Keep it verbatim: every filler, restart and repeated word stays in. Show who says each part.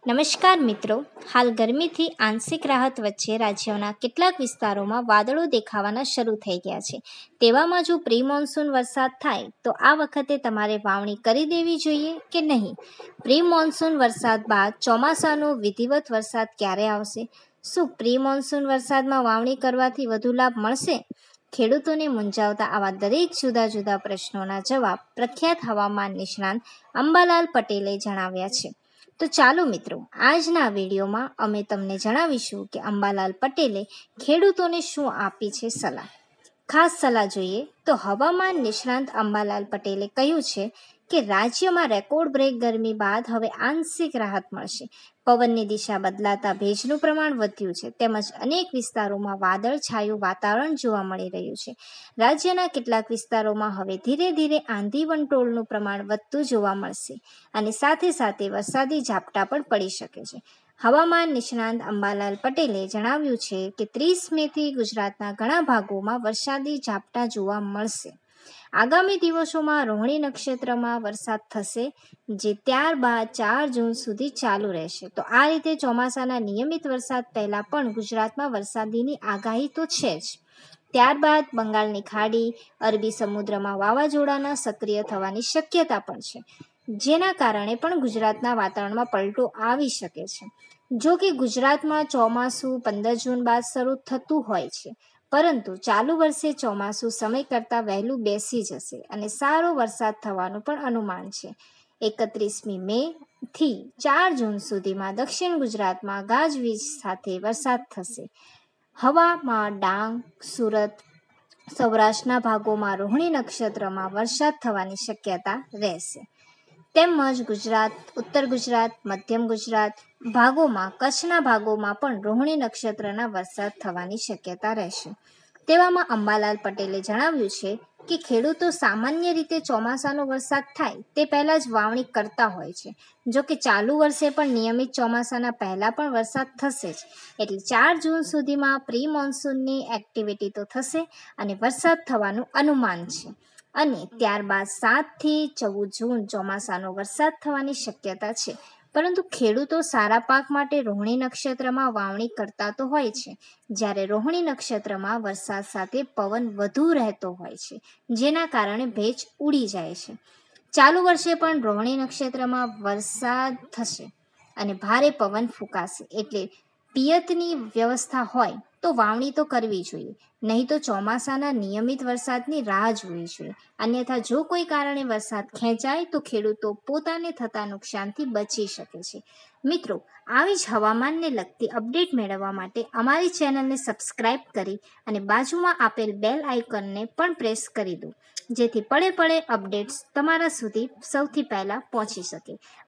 Speaker 1: નમસ્કાર મિત્રો, હાલ ગરમીથી આંશિક રાહત વચ્ચે રાજ્યના કેટલાક વિસ્તારોમાં વાદળો દેખાવાના શરૂ થઈ ગયા છે. તેવામાં જો પ્રી મોન્સૂન વરસાદ થાય તો આ વખતે તમારે વાવણી કરી દેવી જોઈએ કે નહીં? પ્રી મોન્સૂન વરસાદ બાદ ચોમાસાનો વિધિવત વરસાદ ક્યારે આવશે? શું પ્રી મોન્સૂન વરસાદમાં વાવણી કરવાથી વધુ લાભ મળશે? ખેડૂતોને મૂંઝાવતા આવા દરેક જુદા જુદા પ્રશ્નોના જવાબ પ્રખ્યાત હવામાન નિષ્ણાંત અંબાલાલ પટેલે જણાવ્યા છે. તો ચાલો મિત્રો, આજના વિડીયોમાં અમે તમને જણાવીશું કે અંબાલાલ પટેલે ખેડૂતોને શું આપી છે સલાહ. ખાસ સલાહ જોઈએ તો હવામાન નિષ્ણાંત અંબાલાલ પટેલે કહ્યું છે કે રાજ્યમાં રેકોર્ડ બ્રેક ગરમી બાદ હવે આંશિક રાહત મળશે. પવનની દિશા બદલાતા ભેજનું પ્રમાણ વધ્યું છે, તેમજ અનેક વિસ્તારોમાં વાદળછાયું વાતાવરણ જોવા મળી રહ્યું છે. રાજ્યના કેટલાક વિસ્તારોમાં હવે ધીરે ધીરે આંધી વંટોળનું પ્રમાણ વધતું જોવા મળશે અને સાથે સાથે વરસાદી ઝાપટા પણ પડી શકે છે. હવામાન નિષ્ણાંત અંબાલાલ પટેલે જણાવ્યું છે કે ત્રીસ મેથી ગુજરાતના ઘણા ભાગોમાં વરસાદી ઝાપટા જોવા મળશે. આગામી દિવસોમાં રોહિણી નક્ષત્રમાં વરસાદ થશે, જે ત્યારબાદ ચાર જૂન સુધી ચાલુ રહેશે. તો આ રીતે ચોમાસાના નિયમિત વરસાદ પહેલા પણ ગુજરાતમાં વરસાદની આગાહી તો છે જ. ત્યારબાદ બંગાળની ખાડી, અરબી સમુદ્રમાં વાવાઝોડાના સક્રિય થવાની શક્યતા પણ છે, જેના કારણે પણ ગુજરાતના વાતાવરણમાં પલટો આવી શકે છે. જો કે ગુજરાતમાં ચોમાસું પંદર જૂન બાદ શરૂ થતું હોય છે, પરંતુ ચાલુ વર્ષે ચોમાસું સમય કરતાં વહેલું બેસી જશે અને સારો વરસાદ થવાનું પણ અનુમાન છે. એકત્રીસમી મે થી ચાર જૂન સુધીમાં દક્ષિણ ગુજરાતમાં ગાજવીજ સાથે વરસાદ થશે. હવામાં ડાંગ, સુરત, સૌરાષ્ટ્રના ભાગોમાં રોહિણી નક્ષત્રમાં વરસાદ થવાની શક્યતા રહેશે. તેમજ ગુજરાત, ઉત્તર ગુજરાત, મધ્યમ ગુજરાત ભાગોમાં, કચ્છના ભાગોમાં પણ રોહિણી નક્ષત્રના વરસાદ થવાની શક્યતા રહેશે. તેવામાં અંબાલાલ પટેલે જણાવ્યું છે કે ખેડૂતો સામાન્ય રીતે ચોમાસાનો વરસાદ થાય તે પહેલાં જ વાવણી કરતા હોય છે. જો કે ચાલુ વર્ષે પણ નિયમિત ચોમાસાના પહેલાં પણ વરસાદ થશે જ, એટલે ચાર જૂન સુધીમાં પ્રી મોન્સૂનની એક્ટિવિટી તો થશે અને વરસાદ થવાનું અનુમાન છે. અને ત્યારબાદ સાતથી ચૌદ જૂન ચોમાસાનો વરસાદ થવાની શક્યતા છે. પરંતુ ખેડૂતો સારા પાક માટે રોહિણી નક્ષત્રમાં વાવણી કરતા તો હોય છે, જ્યારે રોહિણી નક્ષત્રમાં વરસાદ સાથે પવન વધુ રહેતો હોય છે, જેના કારણે ભેજ ઉડી જાય છે. ચાલુ વર્ષે પણ રોહિણી નક્ષત્રમાં વરસાદ થશે અને ભારે પવન ફૂંકાશે, એટલે પિયતની વ્યવસ્થા હોય તો વાવણી તો કરવી જોઈએ, નહીં તો ચોમાસાના નિયમિત વરસાદની રાહ જોવી જોઈએ. અન્યથા જો કોઈ કારણે વરસાદ ખેંચાય તો ખેડૂતો પોતાને થતા નુકસાનથી બચી શકે છે. મિત્રો, આવી જ હવામાનને લગતી અપડેટ મેળવવા માટે અમારી ચેનલને સબસ્ક્રાઇબ કરી અને બાજુમાં આપેલ બેલ આઇકનને પણ પ્રેસ કરી દો, જેથી પળે પળે અપડેટ્સ તમારા સુધી સૌથી પહેલાં પહોંચી શકે.